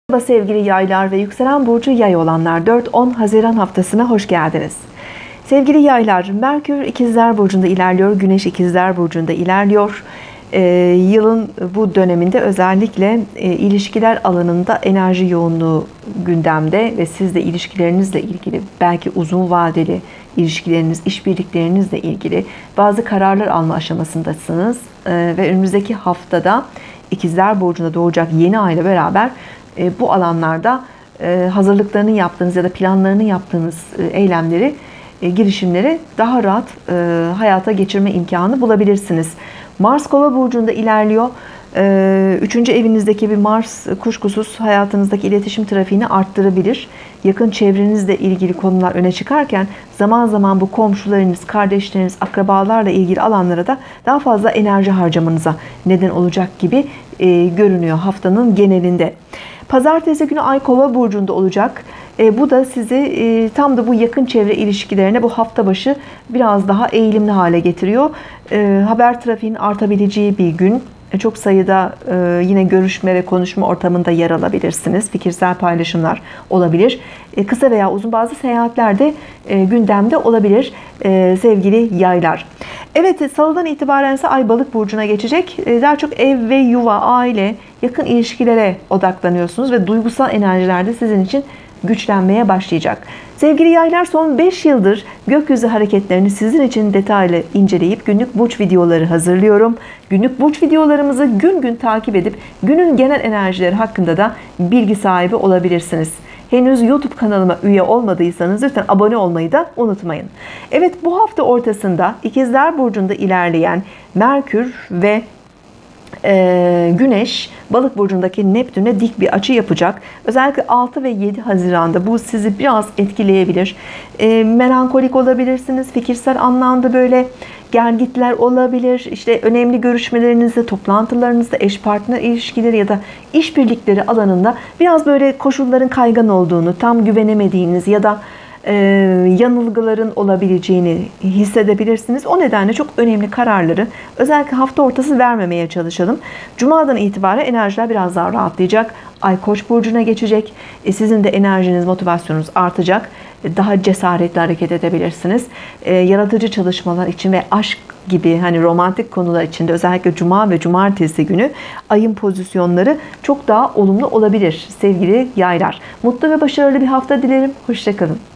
Merhaba sevgili yaylar ve yükselen burcu yay olanlar, 4-10 Haziran haftasına hoş geldiniz. Sevgili yaylar, Merkür İkizler Burcu'nda ilerliyor, Güneş İkizler Burcu'nda ilerliyor. Yılın bu döneminde özellikle ilişkiler alanında enerji yoğunluğu gündemde ve siz de ilişkilerinizle ilgili, belki uzun vadeli ilişkileriniz, işbirliklerinizle ilgili bazı kararlar alma aşamasındasınız. Ve önümüzdeki haftada İkizler Burcu'nda doğacak yeni ay ile beraber bu alanlarda hazırlıklarını yaptığınız ya da planlarını yaptığınız eylemleri, girişimleri daha rahat hayata geçirme imkanı bulabilirsiniz. Mars Kova burcunda ilerliyor. 3. evinizdeki bir Mars kuşkusuz hayatınızdaki iletişim trafiğini arttırabilir. Yakın çevrenizle ilgili konular öne çıkarken zaman zaman bu komşularınız, kardeşleriniz, akrabalarla ilgili alanlara da daha fazla enerji harcamanıza neden olacak gibi görünüyor haftanın genelinde. Pazartesi günü Ay Kova burcunda olacak. Bu da sizi tam da bu yakın çevre ilişkilerine bu hafta başı biraz daha eğilimli hale getiriyor. Haber trafiğinin artabileceği bir gün. Çok sayıda yine görüşme ve konuşma ortamında yer alabilirsiniz. Fikirsel paylaşımlar olabilir. Kısa veya uzun bazı seyahatler de gündemde olabilir sevgili yaylar. Evet, salıdan itibaren ise Ay Balık burcuna geçecek. Daha çok ev ve yuva, aile, yakın ilişkilere odaklanıyorsunuz ve duygusal enerjiler de sizin için güçlenmeye başlayacak. Sevgili yaylar, son 5 yıldır gökyüzü hareketlerini sizin için detaylı inceleyip günlük burç videoları hazırlıyorum. Günlük burç videolarımızı gün gün takip edip günün genel enerjileri hakkında da bilgi sahibi olabilirsiniz. Henüz YouTube kanalıma üye olmadıysanız lütfen abone olmayı da unutmayın. Evet, bu hafta ortasında İkizler Burcu'nda ilerleyen Merkür ve Güneş Balık burcundaki Neptün'e dik bir açı yapacak. Özellikle 6 ve 7 Haziran'da bu sizi biraz etkileyebilir. Melankolik olabilirsiniz. Fikirsel anlamda böyle gergitler olabilir. İşte önemli görüşmelerinizde, toplantılarınızda, eş partner ilişkileri ya da işbirlikleri alanında biraz böyle koşulların kaygan olduğunu, tam güvenemediğiniz ya da yanılgıların olabileceğini hissedebilirsiniz. O nedenle çok önemli kararları özellikle hafta ortası vermemeye çalışalım. Cuma'dan itibaren enerjiler biraz daha rahatlayacak. Ay Koç burcuna geçecek. Sizin de enerjiniz, motivasyonunuz artacak. Daha cesaretli hareket edebilirsiniz. Yaratıcı çalışmalar için ve aşk gibi hani romantik konular için de özellikle Cuma ve Cumartesi günü ayın pozisyonları çok daha olumlu olabilir sevgili yaylar. Mutlu ve başarılı bir hafta dilerim. Hoşça kalın.